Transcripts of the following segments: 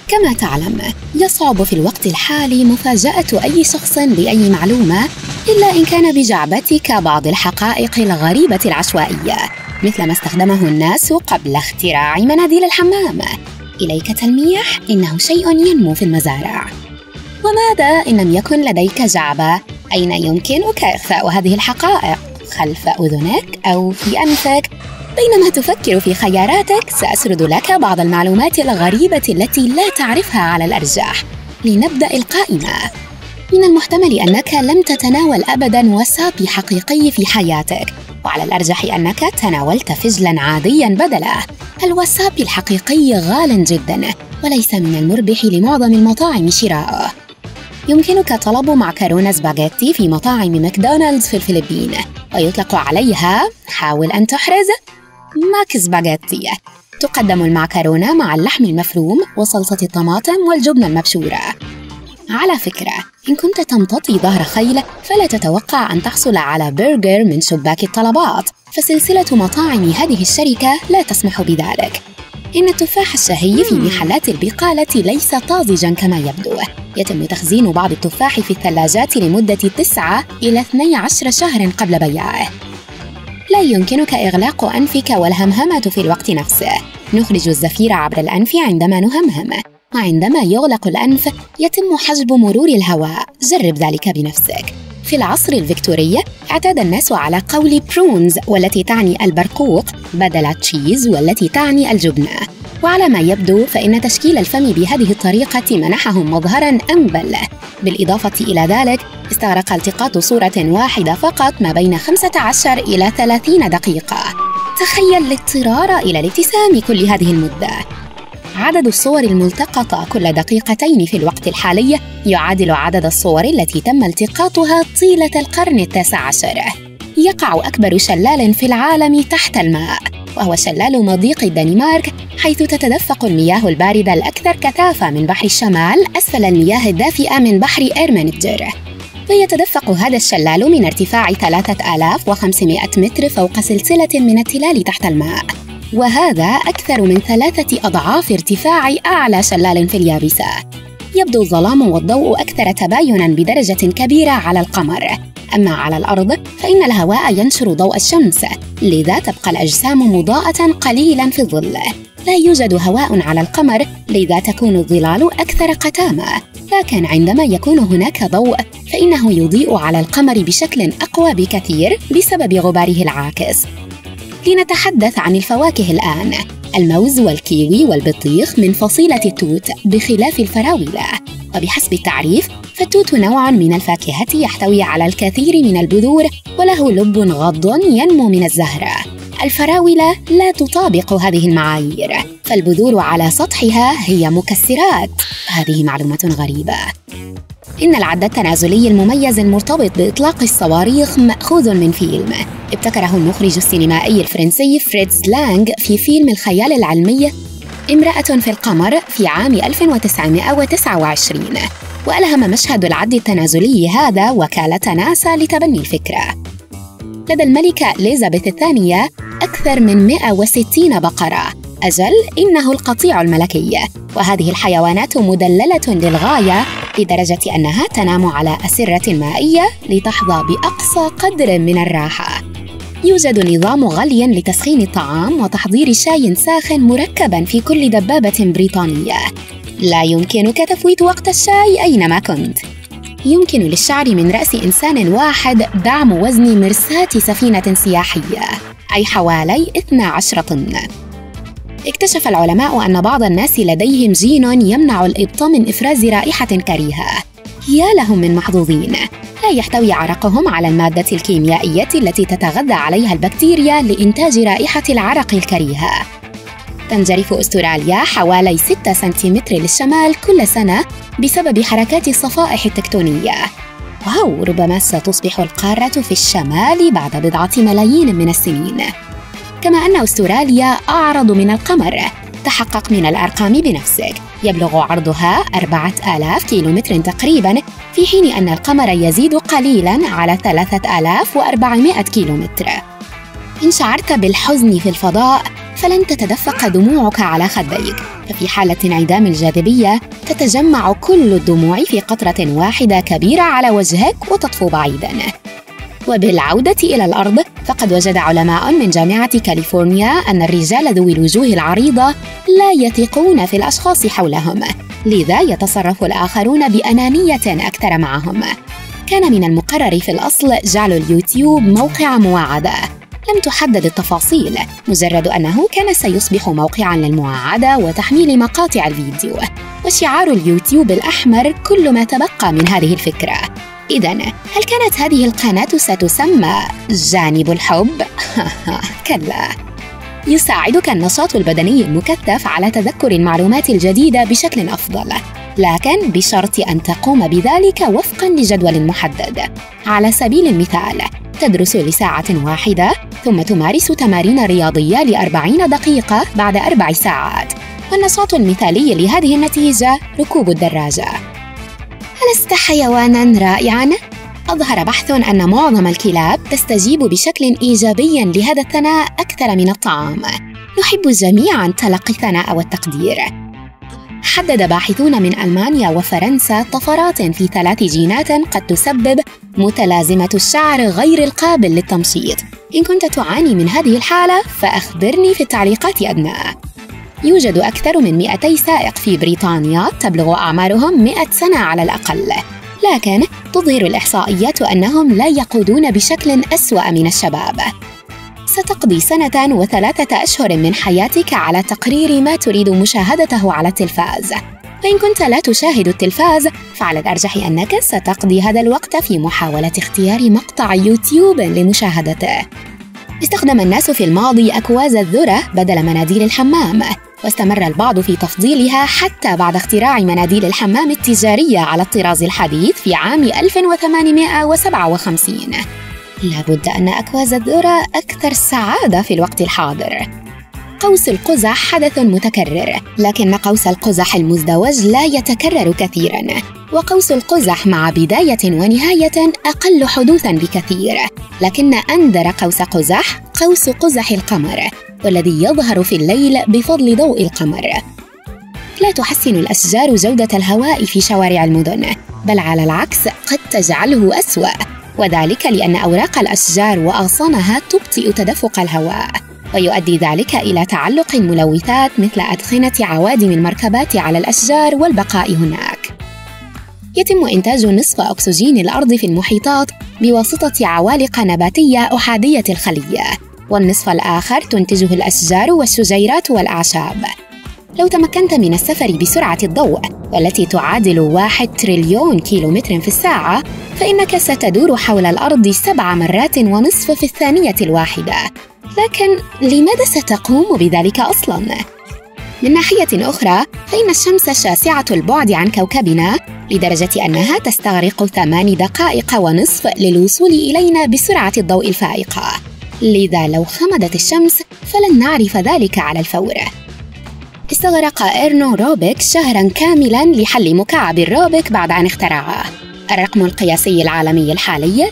كما تعلم، يصعب في الوقت الحالي مفاجأة أي شخص بأي معلومة إلا إن كان بجعبتك بعض الحقائق الغريبة العشوائية، مثل ما استخدمه الناس قبل اختراع مناديل الحمام. إليك تلميح: إنه شيء ينمو في المزارع. وماذا إن لم يكن لديك جعبة؟ أين يمكنك إخفاء هذه الحقائق؟ خلف أذنك أو في أنفك؟ بينما تفكر في خياراتك، سأسرد لك بعض المعلومات الغريبة التي لا تعرفها على الأرجح. لنبدأ القائمة. من المحتمل أنك لم تتناول أبداً وسابي حقيقي في حياتك، وعلى الأرجح أنك تناولت فجلاً عادياً بدله. الوسابي الحقيقي غال جداً، وليس من المربح لمعظم المطاعم شراءه. يمكنك طلب معكرونة سباغيتي في مطاعم ماكدونالدز في الفلبين، ويطلق عليها، حاول أن تحرز، ماك سباغيتي. تقدم المعكرونة مع اللحم المفروم وصلصة الطماطم والجبنة المبشورة. على فكرة، إن كنت تمتطي ظهر خيل فلا تتوقع أن تحصل على برجر من شباك الطلبات، فسلسلة مطاعم هذه الشركة لا تسمح بذلك. إن التفاح الشهي في محلات البقالة ليس طازجاً كما يبدو. يتم تخزين بعض التفاح في الثلاجات لمدة 9 إلى 12 شهراً قبل بيعه. لا يمكنك إغلاق أنفك والهمهمة في الوقت نفسه. نخرج الزفير عبر الأنف عندما نهمهم، وعندما يغلق الأنف يتم حجب مرور الهواء. جرب ذلك بنفسك. في العصر الفيكتوري اعتاد الناس على قول برونز، والتي تعني البرقوق، بدل تشيز والتي تعني الجبنة. وعلى ما يبدو فإن تشكيل الفم بهذه الطريقة منحهم مظهراً أنبل. بالإضافة إلى ذلك، استغرق التقاط صورة واحدة فقط ما بين 15 إلى 30 دقيقة. تخيل الاضطرار إلى الابتسام كل هذه المدة. عدد الصور الملتقطة كل دقيقتين في الوقت الحالي يعادل عدد الصور التي تم التقاطها طيلة القرن ال19. يقع أكبر شلال في العالم تحت الماء، وهو شلال مضيق الدنمارك، حيث تتدفق المياه الباردة الأكثر كثافة من بحر الشمال أسفل المياه الدافئة من بحر إيرمنتجر. ويتدفق هذا الشلال من ارتفاع 3500 متر فوق سلسلة من التلال تحت الماء، وهذا أكثر من 3 أضعاف ارتفاع أعلى شلال في اليابسة. يبدو الظلام والضوء أكثر تبايناً بدرجة كبيرة على القمر، أما على الأرض فإن الهواء ينشر ضوء الشمس، لذا تبقى الأجسام مضاءة قليلاً في الظل. لا يوجد هواء على القمر، لذا تكون الظلال أكثر قتامة، لكن عندما يكون هناك ضوء فإنه يضيء على القمر بشكل أقوى بكثير بسبب غباره العاكس. لنتحدث عن الفواكه الآن. الموز والكيوي والبطيخ من فصيلة التوت، بخلاف الفراولة. وبحسب التعريف فالتوت نوع من الفاكهة يحتوي على الكثير من البذور، وله لب غض ينمو من الزهرة. الفراولة لا تطابق هذه المعايير، فالبذور على سطحها هي مكسرات. هذه معلومة غريبة. إن العد التنازلي المميز المرتبط بإطلاق الصواريخ مأخوذ من فيلم ابتكره المخرج السينمائي الفرنسي فريتز لانغ في فيلم الخيال العلمي امرأة في القمر في عام 1929، وألهم مشهد العد التنازلي هذا وكالة ناسا لتبني الفكرة. لدى الملكة إليزابيث الثانية أكثر من 160 بقرة. أجل، إنه القطيع الملكي، وهذه الحيوانات مدللة للغاية، لدرجة أنها تنام على أسرة مائية لتحظى بأقصى قدر من الراحة. يوجد نظام غلي لتسخين الطعام وتحضير شاي ساخن مركباً في كل دبابة بريطانية. لا يمكنك تفويت وقت الشاي أينما كنت. يمكن للشعر من رأس إنسان واحد دعم وزن مرساة سفينة سياحية، أي حوالي 12 طن. اكتشف العلماء أن بعض الناس لديهم جين يمنع الإبط من إفراز رائحة كريهة. يا لهم من محظوظين. لا يحتوي عرقهم على المادة الكيميائية التي تتغذى عليها البكتيريا لإنتاج رائحة العرق الكريهة. تنجرف أستراليا حوالي 6 سنتيمتر للشمال كل سنة بسبب حركات الصفائح التكتونية. واو، ربما ستصبح القارة في الشمال بعد بضعة ملايين من السنين. كما أن أستراليا أعرض من القمر. تحقق من الأرقام بنفسك. يبلغ عرضها 4000 كيلومتر تقريباً، في حين أن القمر يزيد قليلاً على 3400 كيلومتر. إن شعرت بالحزن في الفضاء فلن تتدفق دموعك على خديك، ففي حالة انعدام الجاذبية تتجمع كل الدموع في قطرة واحدة كبيرة على وجهك وتطفو بعيداً. وبالعودة إلى الأرض، فقد وجد علماء من جامعة كاليفورنيا أن الرجال ذوي الوجوه العريضة لا يثقون في الأشخاص حولهم، لذا يتصرف الآخرون بأنانية أكثر معهم. كان من المقرر في الأصل جعل اليوتيوب موقع مواعدة، لم تحدد التفاصيل، مجرد أنه كان سيصبح موقعاً للمواعدة وتحميل مقاطع الفيديو، وشعار اليوتيوب الأحمر كل ما تبقى من هذه الفكرة. إذن هل كانت هذه القناة ستسمى جانب الحب؟ كلا. يساعدك النشاط البدني المكثف على تذكر المعلومات الجديدة بشكل أفضل، لكن بشرط أن تقوم بذلك وفقاً لجدول محدد. على سبيل المثال، تدرس لساعة واحدة ثم تمارس تمارين رياضية ل40 دقيقة بعد 4 ساعات، والنشاط المثالي لهذه النتيجة ركوب الدراجة. ألست حيواناً رائعاً؟ أظهر بحث أن معظم الكلاب تستجيب بشكل إيجابي لهذا الثناء أكثر من الطعام. نحب جميعاً تلقي الثناء والتقدير. حدد باحثون من ألمانيا وفرنسا طفرات في 3 جينات قد تسبب متلازمة الشعر غير القابل للتمشيط. إن كنت تعاني من هذه الحالة فأخبرني في التعليقات أدنى. يوجد أكثر من 200 سائق في بريطانيا تبلغ أعمارهم 100 سنة على الأقل، لكن تظهر الإحصائيات أنهم لا يقودون بشكل أسوأ من الشباب. ستقضي 1 و3 أشهر من حياتك على تقرير ما تريد مشاهدته على التلفاز، فإن كنت لا تشاهد التلفاز فعلى الأرجح أنك ستقضي هذا الوقت في محاولة اختيار مقطع يوتيوب لمشاهدته. استخدم الناس في الماضي أكواز الذرة بدل مناديل الحمام، واستمر البعض في تفضيلها حتى بعد اختراع مناديل الحمام التجارية على الطراز الحديث في عام 1857. لابد أن أكواز الذرة أكثر سعادة في الوقت الحاضر. قوس القزح حدث متكرر، لكن قوس القزح المزدوج لا يتكرر كثيراً، وقوس القزح مع بداية ونهاية أقل حدوثاً بكثير. لكن أندر قوس قزح قوس قزح القمر، والذي يظهر في الليل بفضل ضوء القمر. لا تحسن الأشجار جودة الهواء في شوارع المدن، بل على العكس قد تجعله أسوأ، وذلك لأن أوراق الأشجار وأغصانها تبطئ تدفق الهواء، ويؤدي ذلك إلى تعلق الملوثات مثل أدخنة عوادم المركبات على الأشجار والبقاء هناك. يتم إنتاج نصف أكسجين الأرض في المحيطات بواسطة عوالق نباتية أحادية الخلية، والنصف الآخر تنتجه الأشجار والشجيرات والأعشاب. لو تمكنت من السفر بسرعة الضوء والتي تعادل 1 تريليون كيلومتر في الساعة، فإنك ستدور حول الأرض 7 مرات ونصف في الثانية الواحدة. لكن لماذا ستقوم بذلك أصلاً؟ من ناحية أخرى، فإن الشمس شاسعة البعد عن كوكبنا لدرجة أنها تستغرق 8 دقائق ونصف للوصول إلينا بسرعة الضوء الفائقة، لذا لو خمدت الشمس فلن نعرف ذلك على الفور. استغرق إرنو روبيك شهراً كاملاً لحل مكعب الروبيك بعد أن اخترعه. الرقم القياسي العالمي الحالي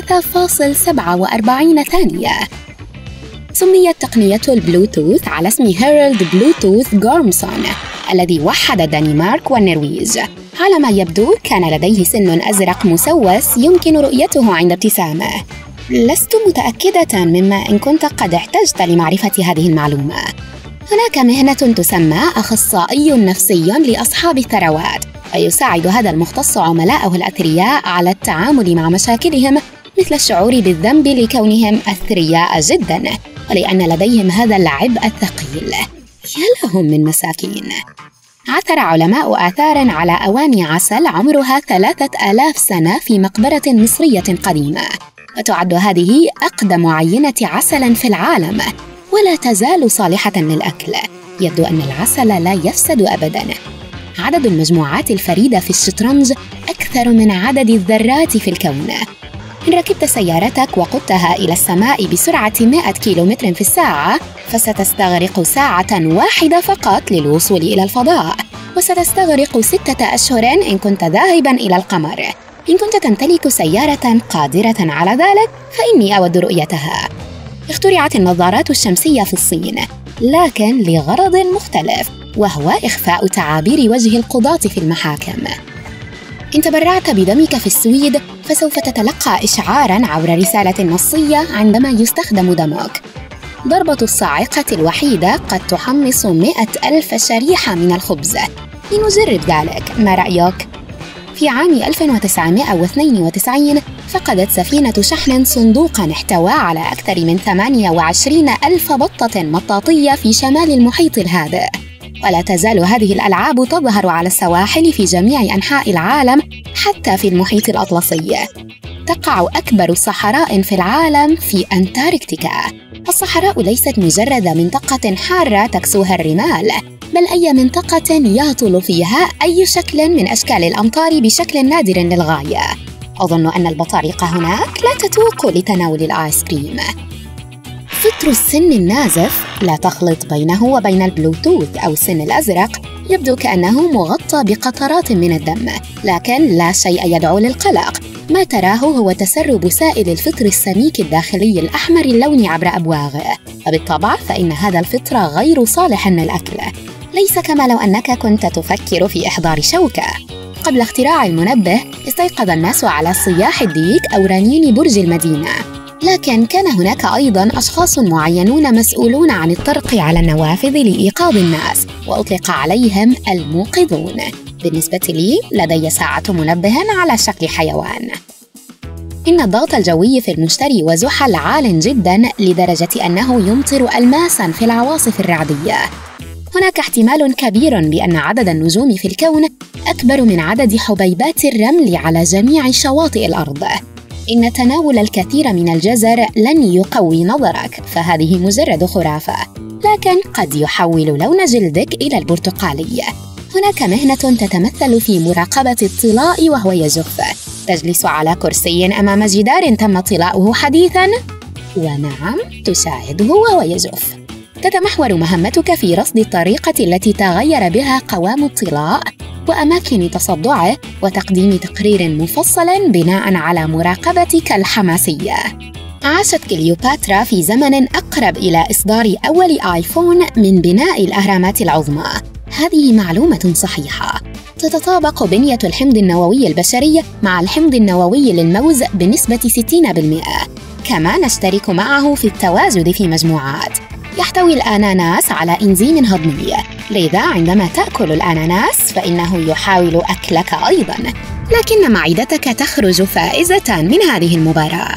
3.47 ثانية. سميت تقنية البلوتوث على اسم هيرالد بلوتوث غورمسون الذي وحد الدنمارك والنرويج. على ما يبدو كان لديه سن أزرق مسوس يمكن رؤيته عند ابتسامه. لست متأكدة مما إن كنت قد احتجت لمعرفة هذه المعلومة. هناك مهنة تسمى أخصائي نفسي لأصحاب الثروات، ويساعد هذا المختص عملاءه الأثرياء على التعامل مع مشاكلهم، مثل الشعور بالذنب لكونهم أثرياء جداً ولأن لديهم هذا العبء الثقيل. يا لهم من مساكين. عثر علماء آثار على أواني عسل عمرها 3000 سنة في مقبرة مصرية قديمة، وتعد هذه أقدم عينة عسل في العالم، ولا تزال صالحة للأكل. يبدو أن العسل لا يفسد أبداً. عدد المجموعات الفريدة في الشطرنج أكثر من عدد الذرات في الكون. إن ركبت سيارتك وقدتها إلى السماء بسرعة 100 كيلومتر في الساعة، فستستغرق ساعة واحدة فقط للوصول إلى الفضاء، وستستغرق 6 أشهر إن كنت ذاهباً إلى القمر. إن كنت تمتلك سيارة قادرة على ذلك فإني أود رؤيتها. اخترعت النظارات الشمسية في الصين، لكن لغرض مختلف. وهو إخفاء تعابير وجه القضاة في المحاكم. إن تبرعت بدمك في السويد فسوف تتلقى إشعاراً عبر رسالة نصية عندما يستخدم دمك. ضربة الصاعقة الوحيدة قد تحمص 100,000 شريحة من الخبز. لنجرب ذلك، ما رأيك؟ في عام 1992 فقدت سفينة شحن صندوقاً احتوى على أكثر من 28,000 بطة مطاطية في شمال المحيط الهادئ. ولا تزال هذه الألعاب تظهر على السواحل في جميع أنحاء العالم حتى في المحيط الأطلسي. تقع أكبر صحراء في العالم في أنتاركتيكا. الصحراء ليست مجرد منطقة حارة تكسوها الرمال، بل أي منطقة يهطل فيها أي شكل من أشكال الأمطار بشكل نادر للغاية. أظن أن البطاريق هناك لا تتوق لتناول الآيس كريم. فطر السن النازف لا تخلط بينه وبين البلوتوث أو السن الأزرق، يبدو كأنه مغطى بقطرات من الدم، لكن لا شيء يدعو للقلق. ما تراه هو تسرب سائل الفطر السميك الداخلي الأحمر اللون عبر أبواغه، وبالطبع فإن هذا الفطر غير صالح للأكل. ليس كما لو أنك كنت تفكر في إحضار شوكة. قبل اختراع المنبه استيقظ الناس على صياح الديك أو رنين برج المدينة، لكن كان هناك أيضاً أشخاص معينون مسؤولون عن الطرق على النوافذ لإيقاظ الناس، وأطلق عليهم الموقظون. بالنسبة لي لدي ساعة منبه على شكل حيوان. إن الضغط الجوي في المشتري وزحل عال جداً لدرجة أنه يمطر ألماساً في العواصف الرعدية. هناك احتمال كبير بأن عدد النجوم في الكون أكبر من عدد حبيبات الرمل على جميع شواطئ الأرض. إن تناول الكثير من الجزر لن يقوي نظرك، فهذه مجرد خرافة، لكن قد يحول لون جلدك إلى البرتقالي. هناك مهنة تتمثل في مراقبة الطلاء وهو يجف. تجلس على كرسي أمام جدار تم طلاؤه حديثاً، ونعم تساعده وهو يجف. تتمحور مهمتك في رصد الطريقة التي تغير بها قوام الطلاء وأماكن تصدعه، وتقديم تقرير مفصل بناء على مراقبتك الحماسية. عاشت كليوباترا في زمن أقرب إلى إصدار أول آيفون من بناء الأهرامات العظمى. هذه معلومة صحيحة. تتطابق بنية الحمض النووي البشري مع الحمض النووي للموز بنسبة 60%. كما نشترك معه في التواجد في مجموعات. يحتوي الأناناس على إنزيم هضمي، لذا عندما تأكل الأناناس فإنه يحاول أكلك أيضاً، لكن معدتك تخرج فائزة من هذه المباراة.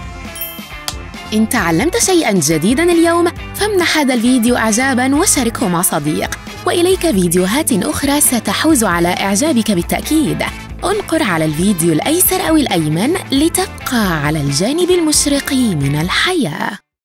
إن تعلمت شيئاً جديداً اليوم فامنح هذا الفيديو إعجاباً وشاركه مع صديق، وإليك فيديوهات أخرى ستحوز على إعجابك بالتأكيد. انقر على الفيديو الأيسر أو الأيمن لتبقى على الجانب المشرق من الحياة.